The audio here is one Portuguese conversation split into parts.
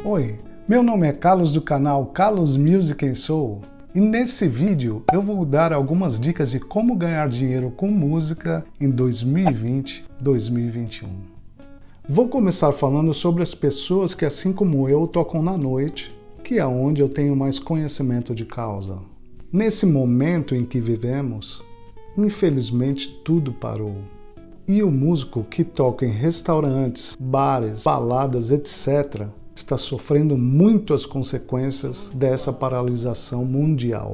Oi, meu nome é Carlos do canal Carlos Music and Soul e nesse vídeo eu vou dar algumas dicas de como ganhar dinheiro com música em 2020-2021. Vou começar falando sobre as pessoas que, assim como eu, tocam na noite, que é onde eu tenho mais conhecimento de causa. Nesse momento em que vivemos, infelizmente tudo parou. E o músico que toca em restaurantes, bares, baladas, etc., está sofrendo muito as consequências dessa paralisação mundial.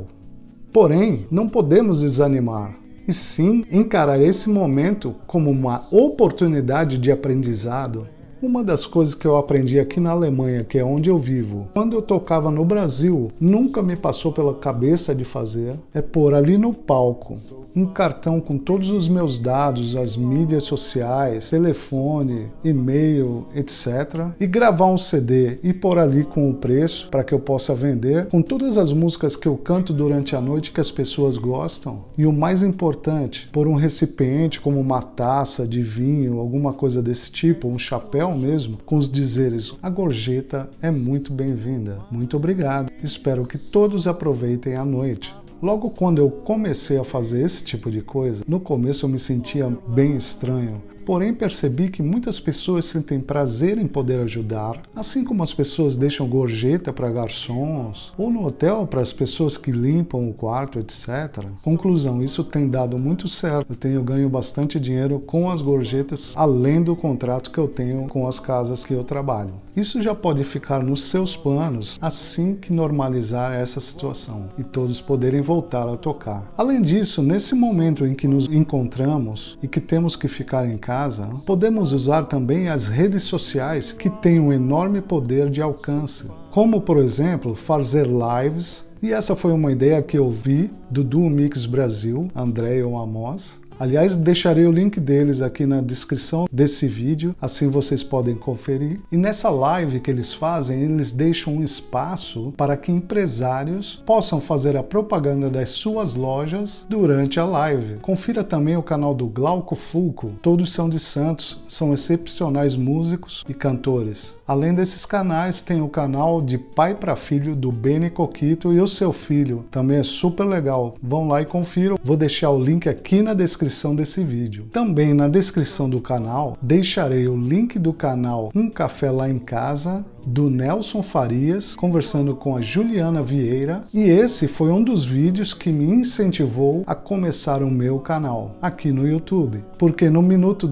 Porém, não podemos desanimar, e sim encarar esse momento como uma oportunidade de aprendizado. Uma das coisas que eu aprendi aqui na Alemanha, que é onde eu vivo, quando eu tocava no Brasil, nunca me passou pela cabeça de fazer, é pôr ali no palco um cartão com todos os meus dados, as mídias sociais, telefone, e-mail, etc. e gravar um CD e pôr ali com o preço para que eu possa vender, com todas as músicas que eu canto durante a noite que as pessoas gostam. E o mais importante, pôr um recipiente como uma taça de vinho, alguma coisa desse tipo, um chapéu mesmo, com os dizeres: a gorjeta é muito bem-vinda. Muito obrigado. Espero que todos aproveitem a noite. Logo quando eu comecei a fazer esse tipo de coisa, no começo eu me sentia bem estranho, porém percebi que muitas pessoas sentem prazer em poder ajudar, assim como as pessoas deixam gorjeta para garçons, ou no hotel para as pessoas que limpam o quarto, etc. Conclusão, isso tem dado muito certo. Eu tenho ganho bastante dinheiro com as gorjetas, além do contrato que eu tenho com as casas que eu trabalho. Isso já pode ficar nos seus planos assim que normalizar essa situação e todos poderem voltar a tocar. Além disso, nesse momento em que nos encontramos e que temos que ficar em casa, podemos usar também as redes sociais que têm um enorme poder de alcance, como por exemplo fazer lives, e essa foi uma ideia que eu vi do Duo Mix Brasil, André e o Amos. Aliás, deixarei o link deles aqui na descrição desse vídeo, assim vocês podem conferir. E nessa live que eles fazem, eles deixam um espaço para que empresários possam fazer a propaganda das suas lojas durante a live. Confira também o canal do Glauco Fulco, todos são de Santos, são excepcionais músicos e cantores. Além desses canais, tem o canal de pai para filho do Benny Coquito e o seu filho, também é super legal. Vão lá e confiram, vou deixar o link aqui na descrição desse vídeo. Também na descrição do canal deixarei o link do canal Um Café Lá em Casa, do Nelson Farias, conversando com a Juliana Vieira, e esse foi um dos vídeos que me incentivou a começar o meu canal aqui no YouTube, porque no minuto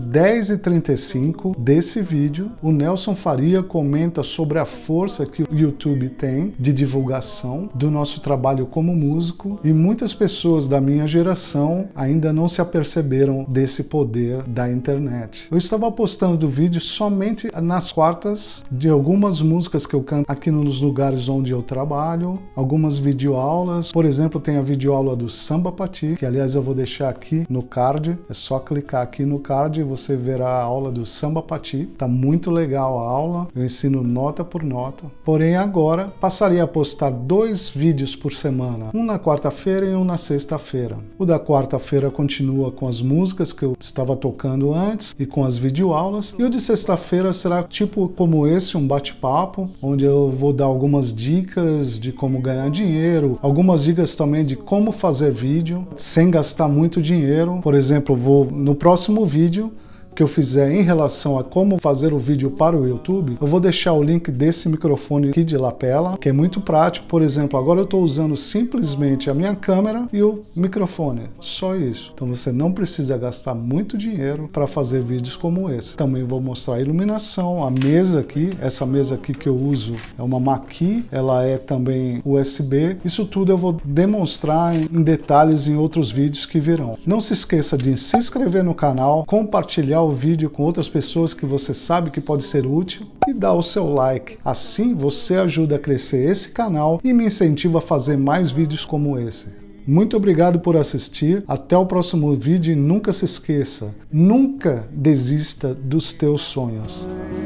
10:35 desse vídeo, o Nelson Faria comenta sobre a força que o YouTube tem de divulgação do nosso trabalho como músico, e muitas pessoas da minha geração ainda não se aperceberam desse poder da internet. Eu estava postando vídeos somente nas quartas de algumas músicas que eu canto aqui nos lugares onde eu trabalho, algumas videoaulas. Por exemplo, tem a videoaula do Samba Pati, que aliás eu vou deixar aqui no card, é só clicar aqui no card e você verá a aula do Samba Pati. Tá muito legal a aula, eu ensino nota por nota. Porém agora passaria a postar 2 vídeos por semana, um na quarta-feira e um na sexta-feira. O da quarta-feira continua com as músicas que eu estava tocando antes e com as videoaulas, e o de sexta-feira será tipo como esse, um bate-papo, onde eu vou dar algumas dicas de como ganhar dinheiro, algumas dicas também de como fazer vídeo sem gastar muito dinheiro. Por exemplo, no próximo vídeo que eu fizer em relação a como fazer o vídeo para o YouTube, eu vou deixar o link desse microfone aqui de lapela, que é muito prático. Por exemplo, agora eu estou usando simplesmente a minha câmera e o microfone, só isso. Então você não precisa gastar muito dinheiro para fazer vídeos como esse. Também vou mostrar a iluminação, a mesa aqui, essa mesa aqui que eu uso é uma Mackie, ela é também USB. Isso tudo eu vou demonstrar em detalhes em outros vídeos que virão. Não se esqueça de se inscrever no canal, compartilhar o vídeo com outras pessoas que você sabe que pode ser útil e dar o seu like. Assim você ajuda a crescer esse canal e me incentiva a fazer mais vídeos como esse. Muito obrigado por assistir, até o próximo vídeo e nunca se esqueça, nunca desista dos teus sonhos.